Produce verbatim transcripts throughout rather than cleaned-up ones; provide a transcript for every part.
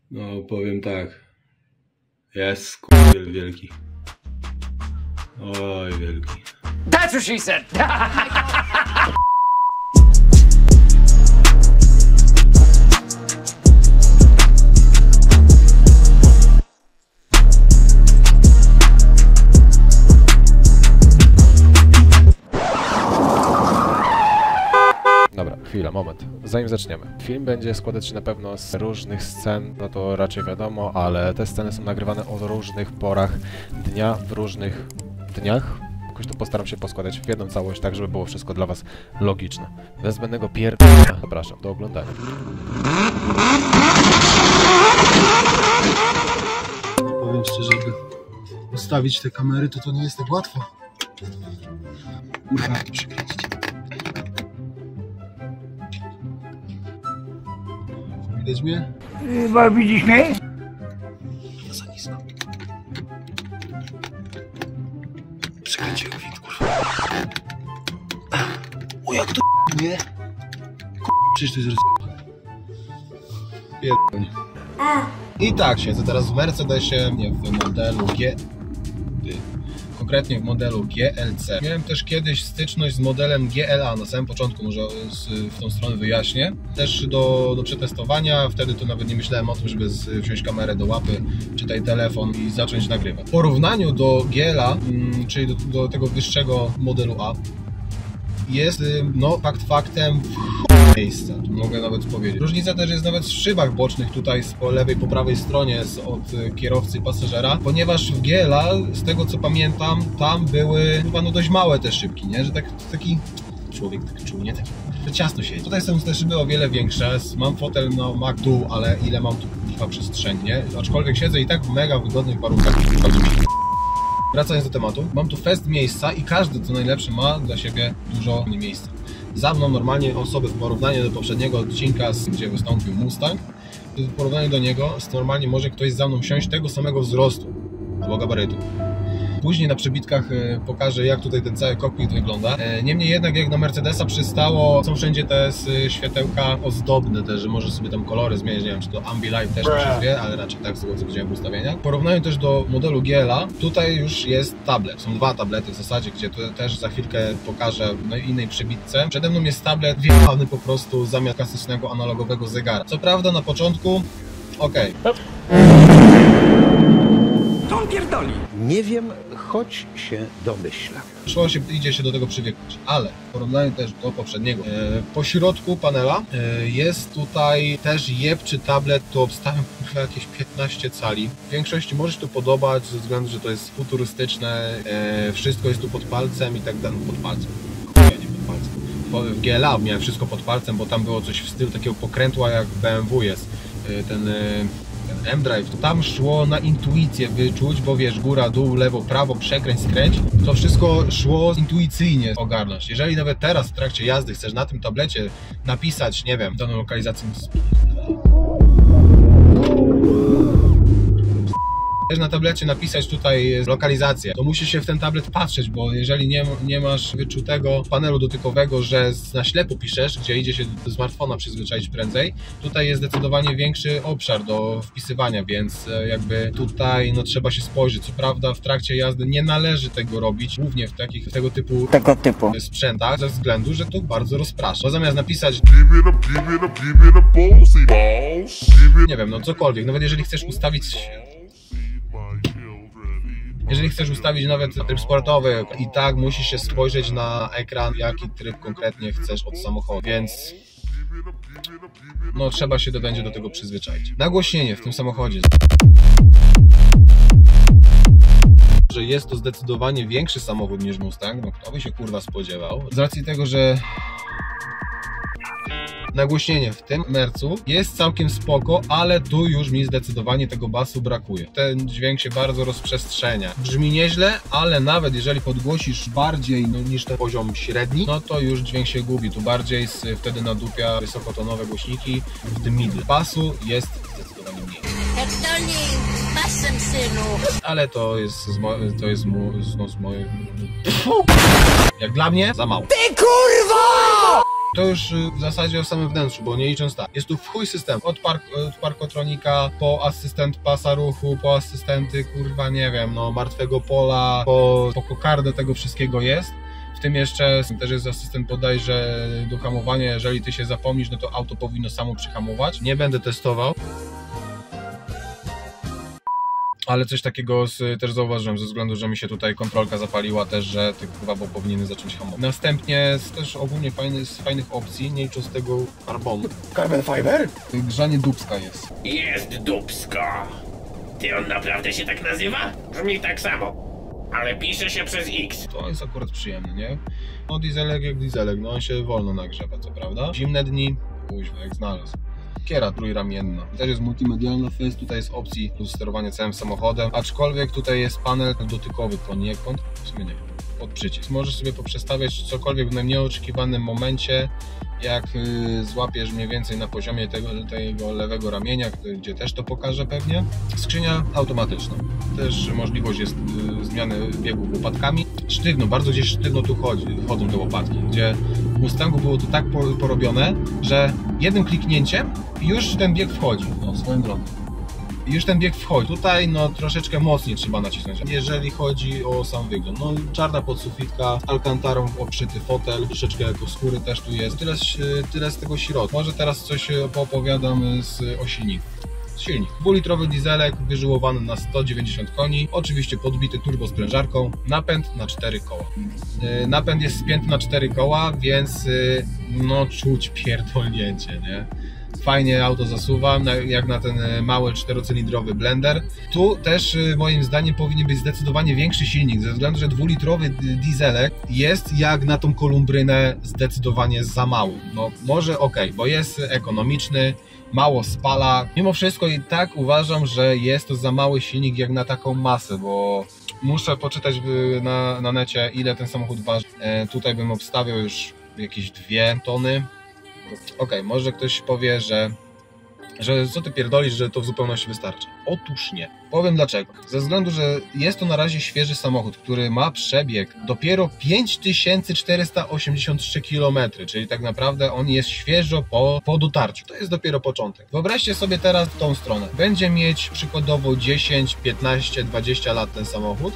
No, powiem tak. Jest skurwiel wielki. Oj, wielki. That's what she said! Dobra, chwila, moment. Zanim zaczniemy. Film będzie składać się na pewno z różnych scen, no to raczej wiadomo, ale te sceny są nagrywane o różnych porach dnia, w różnych dniach. Jakoś to postaram się poskładać w jedną całość, tak żeby było wszystko dla was logiczne. Bez zbędnego pierdolenia zapraszam do oglądania. Powiem szczerze, żeby ustawić te kamery, to to nie jest tak łatwo. Kurwa, to przykręcić. Widać mnie? Chyba widzisz mnie? No za nisko. Przekręciłem wid, kurwa. O, jak to nie? Przecież to jest roz... Pierdolnie. I tak siedzę teraz w Mercedesie, nie w modelu G... Konkretnie w modelu G L C. Miałem też kiedyś styczność z modelem G L A na samym początku, może z, w tą stronę wyjaśnię. Też do, do przetestowania, wtedy to nawet nie myślałem o tym, żeby z, wziąć kamerę do łapy, czytaj telefon i zacząć nagrywać. W porównaniu do G L A, mm, czyli do, do tego wyższego modelu A, jest, no, fakt faktem miejsca, mogę nawet powiedzieć. Różnica też jest nawet w szybach bocznych tutaj po lewej, po prawej stronie od kierowcy i pasażera, ponieważ w G L A, z tego co pamiętam, tam były chyba no dość małe te szybki, nie? Że tak, taki człowiek tak czuł, nie? Taki, że ciasno siedzi. Tutaj są te szyby o wiele większe, mam fotel na Mac dół, ale ile mam tu chyba przestrzeni, nie? Aczkolwiek siedzę i tak w mega wygodnych warunkach. Wracając do tematu, mam tu fest miejsca i każdy co najlepsze ma dla siebie dużo miejsca. Za mną normalnie osoby w porównaniu do poprzedniego odcinka, gdzie wystąpił Mustang, w porównaniu do niego normalnie może ktoś za mną wsiąść tego samego wzrostu albo gabarytu. Później na przebitkach pokażę, jak tutaj ten cały kokpit wygląda. Niemniej jednak, jak na Mercedesa przystało, są wszędzie te światełka ozdobne też, że możesz sobie tam kolory zmieniać, nie wiem, czy to Ambilight też to się wie, ale raczej tak z tego, co widziałem w ustawieniach. W porównaniu też do modelu G L A, tutaj już jest tablet. Są dwa tablety w zasadzie, gdzie to też za chwilkę pokażę na innej przebitce. Przede mną jest tablet wjechany po prostu zamiast klasycznego analogowego zegara. Co prawda na początku, okej. Okay. To on pierdoli. Nie wiem, choć się domyślam. Szło się, idzie się do tego przywyknąć, ale w porównaniu też do poprzedniego. E, po środku panela e, jest tutaj też jebczy tablet, to obstawiam chyba jakieś piętnaście cali. W większości może się to podobać ze względu, że to jest futurystyczne, e, wszystko jest tu pod palcem i tak dalej. Pod palcem. Nie, nie pod palcem. Po, w G L A miałem wszystko pod palcem, bo tam było coś w stylu takiego pokrętła jak w B M W jest. E, ten... E, M-Drive, to tam szło na intuicję wyczuć, bo wiesz, góra, dół, lewo, prawo, przekręć, skręć, to wszystko szło intuicyjnie ogarnąć. Jeżeli nawet teraz w trakcie jazdy chcesz na tym tablecie napisać, nie wiem, daną lokalizację, chcesz na tablecie napisać tutaj lokalizację, to musisz się w ten tablet patrzeć, bo jeżeli nie, nie masz wyczutego panelu dotykowego, że na ślepo piszesz, gdzie idzie się do smartfona przyzwyczaić prędzej, tutaj jest zdecydowanie większy obszar do wpisywania, więc jakby tutaj no trzeba się spojrzeć. Co prawda w trakcie jazdy nie należy tego robić, głównie w takich tego typu, tego typu sprzętach, ze względu, że to bardzo rozprasza. Bo zamiast napisać nie wiem, no cokolwiek, nawet jeżeli chcesz ustawić Jeżeli chcesz ustawić nawet tryb sportowy, i tak musisz się spojrzeć na ekran, jaki tryb konkretnie chcesz od samochodu, więc no trzeba się do, będzie do tego przyzwyczaić. Nagłośnienie w tym samochodzie. Że jest to zdecydowanie większy samochód niż Mustang, no kto by się kurwa spodziewał, z racji tego, że nagłośnienie w tym Mercu jest całkiem spoko, ale tu już mi zdecydowanie tego basu brakuje. Ten dźwięk się bardzo rozprzestrzenia. Brzmi nieźle, ale nawet jeżeli podgłosisz bardziej no, niż ten poziom średni, no to już dźwięk się gubi. Tu bardziej z, wtedy nadupia wysokotonowe głośniki w tym middle. Basu jest zdecydowanie mniej. Ale to jest z, mo to jest mu no, z mojej... Jak dla mnie za mało. Ty kurwa! To już w zasadzie o samym wnętrzu, bo nie licząc tak. Jest tu w chuj system. Od, park, od parkotronika, po asystent pasa ruchu, po asystenty, kurwa, nie wiem, no, martwego pola, po, po kokardę tego wszystkiego jest. W tym jeszcze też jest asystent bodajże do hamowania. Jeżeli ty się zapomnisz, no to auto powinno samo przyhamować. Nie będę testował. Ale coś takiego z, też zauważyłem, ze względu, że mi się tutaj kontrolka zapaliła też, że ty chyba bo powinien zacząć hamować. Następnie z też ogólnie fajny, z fajnych opcji, nie licząc tego carbonu. Carbon fiber? Grzanie dupska jest. Jest dupsko. Ty on naprawdę się tak nazywa? Brzmi tak samo. Ale pisze się przez X. To jest akurat przyjemne, nie? No dieselek jak dieselek, no on się wolno nagrzewa, co prawda. Zimne dni, kuźwa, jak znalazł. Kiera trójramienna. Też jest multimedialna fest, tutaj jest opcji do sterowania całym samochodem, aczkolwiek tutaj jest panel dotykowy poniekąd, w sumie nie wiem, pod przycisk. Możesz sobie poprzestawiać cokolwiek w nieoczekiwanym momencie, jak y, złapiesz mniej więcej na poziomie tego, tego lewego ramienia, gdzie też to pokażę pewnie. Skrzynia automatyczna. Też możliwość jest y, zmiany biegów łopatkami. Sztywno, bardzo gdzieś sztywno tu chodzi, chodzą te łopatki, gdzie w Mustangu było to tak porobione, że jednym kliknięciem już ten bieg wchodzi. No, swoją drogą. Już ten bieg wchodzi. Tutaj no troszeczkę mocniej trzeba nacisnąć. Jeżeli chodzi o sam wygląd, no czarna podsufitka, alkantarą obszyty fotel, troszeczkę jako skóry też tu jest. Tyle, tyle z tego środka. Może teraz coś poopowiadam z, o silniku. Silnik. dwulitrowy dieselek wyżyłowany na sto dziewięćdziesiąt koni, oczywiście podbity turbosprężarką, napęd na cztery koła. Yy, napęd jest spięty na cztery koła, więc yy, no czuć pierdolnięcie, nie? Fajnie auto zasuwa, jak na ten mały czterocylindrowy blender. Tu też moim zdaniem powinien być zdecydowanie większy silnik, ze względu, że dwulitrowy dieselek jest jak na tą kolumbrynę zdecydowanie za mały. No może ok, bo jest ekonomiczny, mało spala. Mimo wszystko i tak uważam, że jest to za mały silnik jak na taką masę, bo muszę poczytać na, na necie, ile ten samochód waży. E, tutaj bym obstawiał już jakieś dwie tony. Ok, może ktoś powie, że, że co ty pierdolisz, że to w zupełności wystarczy. Otóż nie. Powiem dlaczego. Ze względu, że jest to na razie świeży samochód, który ma przebieg dopiero pięć tysięcy czterysta osiemdziesiąt trzy kilometry, czyli tak naprawdę on jest świeżo po, po dotarciu. To jest dopiero początek. Wyobraźcie sobie teraz w tą stronę. Będzie mieć przykładowo dziesięć, piętnaście, dwadzieścia lat ten samochód,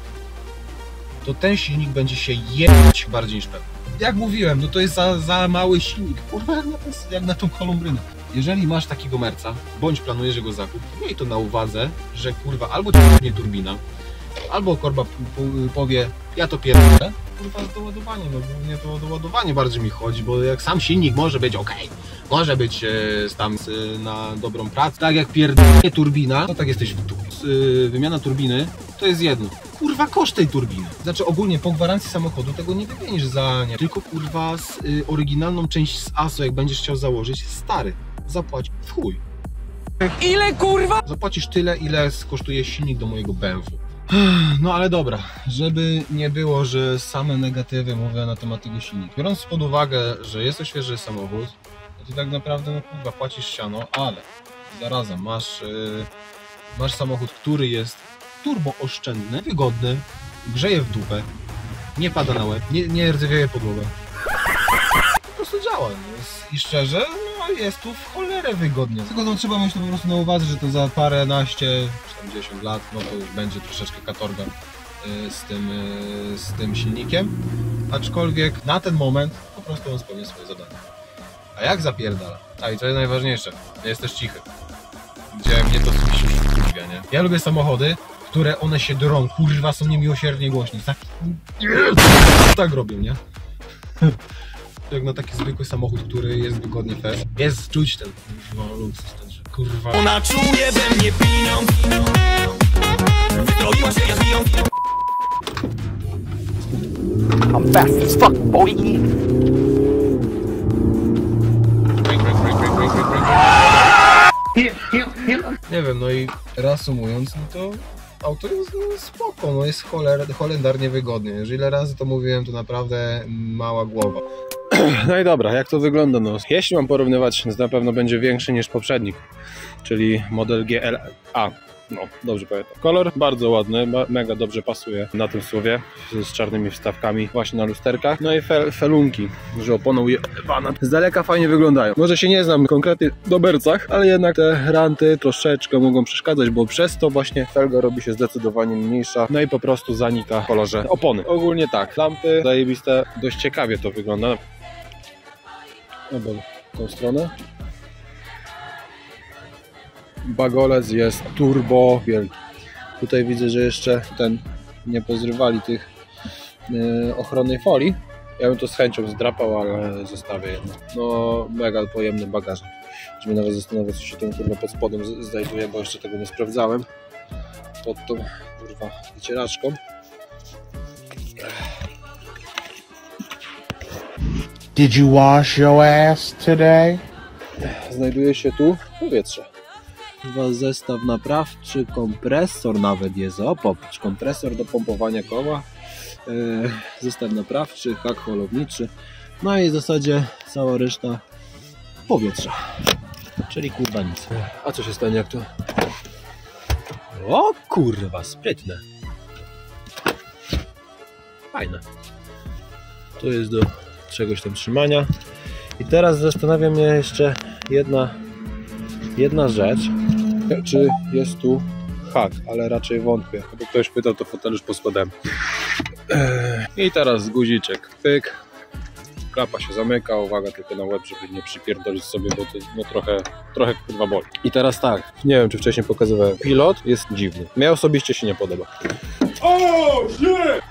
to ten silnik będzie się jebać bardziej niż pewnie. Jak mówiłem, no to jest za, za mały silnik, kurwa, jak na, ten, jak na tą kolumbrynę. Jeżeli masz takiego merca, bądź planujesz jego zakup, miej to na uwadze, że kurwa albo ci nie turbina, albo korba powie, ja to pierdolę, kurwa z doładowaniem, no głównie to doładowanie bardziej mi chodzi, bo jak sam silnik może być ok, może być e, tam e, na dobrą pracę, tak jak pierdolnie turbina, to tak jesteś w dupie. E, wymiana turbiny to jest jedno. Kurwa koszt tej turbiny. Znaczy ogólnie po gwarancji samochodu tego nie wymienisz za nie. Tylko kurwa z y, oryginalną część z A S O, jak będziesz chciał założyć, stary, zapłać w chuj. Ile kurwa? Zapłacisz tyle, ile kosztuje silnik do mojego B M W. No ale dobra, żeby nie było, że same negatywy mówię na temat tego silnika. Biorąc pod uwagę, że jest to świeży samochód, no to tak naprawdę no kurwa płacisz siano, ale zarazem masz, y, masz samochód, który jest turbo oszczędny, wygodny, grzeje w dupę, nie pada na łeb, nie, nie rdzewieje podłogę. Po prostu działa. Jest, i szczerze, no jest tu w cholerę wygodnie. Tylko no, trzeba mieć to po prostu na uwadze, że to za paręnaście, czterdzieści lat, no to już będzie troszeczkę katorga y, z, tym, y, z tym silnikiem. Aczkolwiek na ten moment po prostu on spełnia swoje zadanie. A jak zapierdala? A i co jest najważniejsze, jest też cichy. Gdzie mnie to coś wkurwia, nie? Ja lubię samochody, które one się drą, kurwa, są niemiłosiernie głośni. Tak, tak robią, nie? Jak na taki zwykły samochód, który jest wygodnie fest. Jest czuć ten kurwa luksus, ten, że kurwa. Ona czuje we mnie pieniądz. Wystroiła się, ja zbiją. I'm fast as fuck, boy. Nie wiem, no i reasumując, no to auto jest no, spoko, no jest choler, holendarnie wygodnie. Już ile razy to mówiłem, to naprawdę mała głowa. No i dobra, jak to wygląda? No, jeśli mam porównywać, to na pewno będzie większy niż poprzednik, czyli model G L A. No, dobrze pamiętam. Kolor bardzo ładny, mega dobrze pasuje na tym słowie, z czarnymi wstawkami właśnie na lusterkach. No i fel, felunki, że oponą jebana. Z daleka fajnie wyglądają. Może się nie znam konkretnie do bercach, ale jednak te ranty troszeczkę mogą przeszkadzać, bo przez to właśnie felga robi się zdecydowanie mniejsza, no i po prostu zanika w kolorze opony. Ogólnie tak, lampy zajebiste, dość ciekawie to wygląda. No bo w tą stronę. Bagolec jest turbo wielki. Tutaj widzę, że jeszcze ten nie pozrywali tych yy, ochronnej folii. Ja bym to z chęcią zdrapał, ale zostawię jedno. No mega pojemny bagażnik. Żeby nawet zastanawiać, co się tam kurwa pod spodem znajduje, bo jeszcze tego nie sprawdzałem. Pod tą kurwa wycieraczką. Did you wash your ass today? Znajduje się tu powietrze. Chyba zestaw naprawczy, kompresor nawet jest. O, popatrz, kompresor do pompowania koła. Yy, zestaw naprawczy, hak holowniczy. No i w zasadzie cała reszta powietrza. Czyli kurwa nic. A co się stanie jak to? O kurwa, sprytne. Fajne. To jest do czegoś tam trzymania. I teraz zastanawia mnie jeszcze jedna, jedna rzecz. Czy jest tu hak, ale raczej wątpię. Jakby ktoś pytał, to fotel już pod spodem. I teraz guziczek. Pyk. Klapa się zamyka. Uwaga tylko na łeb, żeby nie przypierdolić sobie, bo to no, trochę, trochę kurwa boli. I teraz tak. Nie wiem, czy wcześniej pokazywałem. Pilot jest dziwny. Mnie osobiście się nie podoba. O, nie!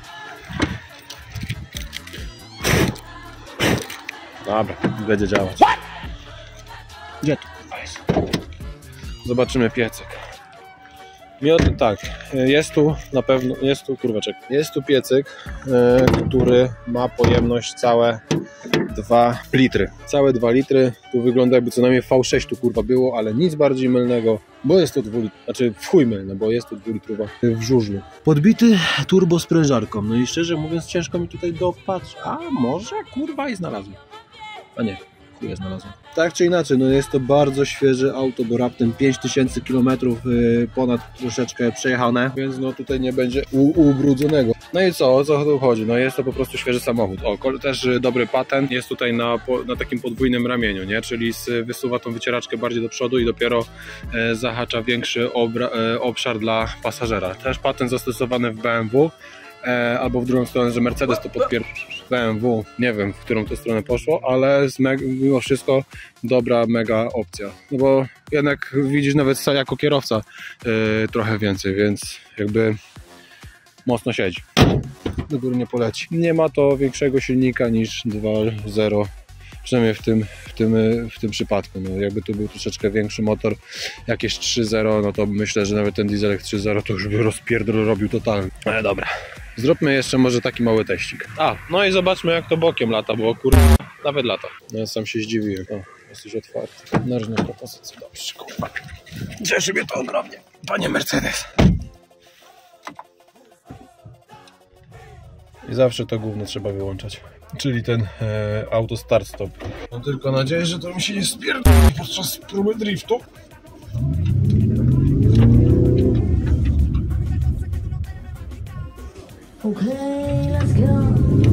Dobra, będzie działać. Gdzie tu jest? Zobaczymy piecyk. Miod, tak, jest tu na pewno, jest tu, kurwaczek, jest tu piecyk, yy, który ma pojemność całe dwa litry. Całe dwa litry, tu wygląda jakby co najmniej V sześć tu kurwa było, ale nic bardziej mylnego, bo jest to dwulitrowa, znaczy w chuj mylne, bo jest to dwulitrowa w żużlu. Podbity turbo sprężarką, no i szczerze mówiąc ciężko mi tutaj dopatrzeć, a może kurwa i znalazłem, a nie. Znalazłem. Tak czy inaczej, no jest to bardzo świeże auto, bo raptem pięć tysięcy kilometrów yy, ponad troszeczkę przejechane, więc no tutaj nie będzie ubrudzonego. No i co, o co tu chodzi? No jest to po prostu świeży samochód. O, też dobry patent jest tutaj na, na takim podwójnym ramieniu, nie? Czyli wysuwa tą wycieraczkę bardziej do przodu i dopiero e, zahacza większy obra, e, obszar dla pasażera. Też patent zastosowany w B M W. E, albo w drugą stronę, że Mercedes to podpier... B M W, nie wiem, w którą to stronę poszło, ale z mimo wszystko dobra, mega opcja. No bo jednak widzisz nawet jako kierowca e, trochę więcej, więc jakby mocno siedzi. Do góry nie poleci. Nie ma to większego silnika niż dwa zero, przynajmniej w tym, w tym, w tym przypadku. No, jakby tu był troszeczkę większy motor, jakieś trzy zero, no to myślę, że nawet ten dieselek trzy zero to już by rozpierdol robił totalnie. Ale dobra. Zróbmy jeszcze może taki mały teścik. A, no i zobaczmy jak to bokiem lata, bo kurde, nawet lata. No ja sam się zdziwiłem. O, jest już otwarty. Narzędzia propozycji. Dobrze, kurwa. Cieszy mnie to ogromnie. Panie Mercedes. I zawsze to gówno trzeba wyłączać. Czyli ten e, auto start stop. Mam tylko nadzieję, że to mi się nie spierdoli podczas próby driftu. Okay, let's go.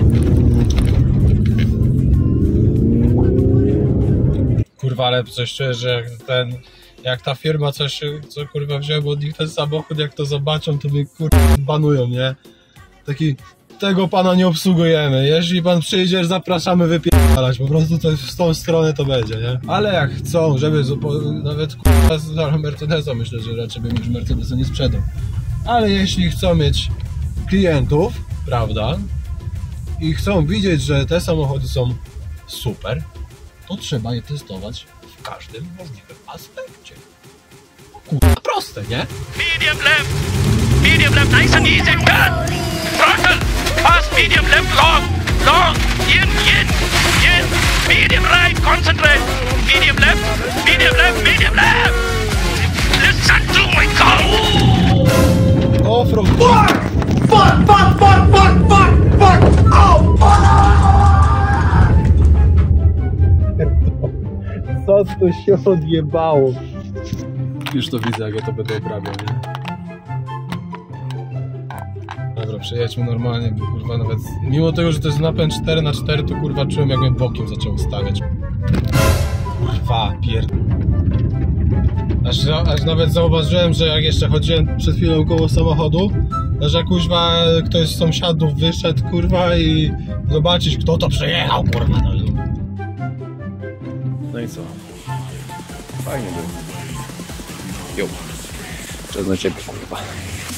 Kurwa, ale coś czuję, że jak ten, jak ta firma coś, co kurwa wzięła od nich ten samochód, jak to zobaczą, to mnie kurwa banują, nie? Taki, tego pana nie obsługujemy, jeśli pan przyjdzie, zapraszamy wypierdalać, po prostu to w tą stronę to będzie, nie? Ale jak chcą, żeby nawet kurwa z Mercedesa, myślę, że raczej bym już Mercedesa nie sprzedał. Ale jeśli chcą mieć klientów, prawda, i chcą widzieć, że te samochody są super, to trzeba je testować w każdym możliwym aspekcie. Kurwa proste, nie? Medium left, medium left, nice and easy, turn, throttle, fast, medium left, long, long, in, in, in, medium right, concentrate, medium left, medium left, medium left, listen to my call. Offroad. Fuck, fuck, fuck, fuck, fuck, fuck, fuck, oh, fuck. Co tu się odjebało? Już to widzę, jak ja to będę obrabiał, nie? Dobra, przejedźmy normalnie, bo kurwa nawet... Mimo tego, że to jest napęd cztery na cztery, to kurwa czułem, jak mnie bokiem zaczęło stawiać. Kurwa, pierd... Aż, aż nawet zauważyłem, że jak jeszcze chodziłem przed chwilą koło samochodu, że kuźwa ktoś z sąsiadów wyszedł, kurwa, i zobaczyć, kto to przejechał, kurwa. No i, no i co? Fajnie było. Jo. Czas na ciebie, kurwa.